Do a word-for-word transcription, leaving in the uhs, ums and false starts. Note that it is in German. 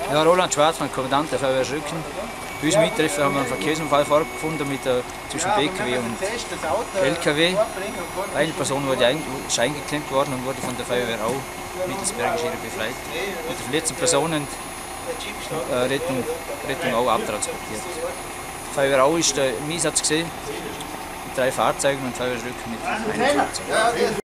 Ja, Roland Schwarzmann, Kommandant der Feuerwehr Schrücken. Bei unserem Eintreffen haben wir einen Verkehrsunfall vorgefunden mit, äh, zwischen B K W und L K W. Eine Person wurde ein, ist eingeklemmt worden und wurde von der Feuerwehr auch mittels Berggeschirr befreit. Und die verletzten Personen äh, Rettung, Rettung auch abtransportiert. Die Feuerwehr Au ist äh, im Einsatz gesehen, mit drei Fahrzeugen und Feuerwehr Schrücken mit einem Fahrzeug.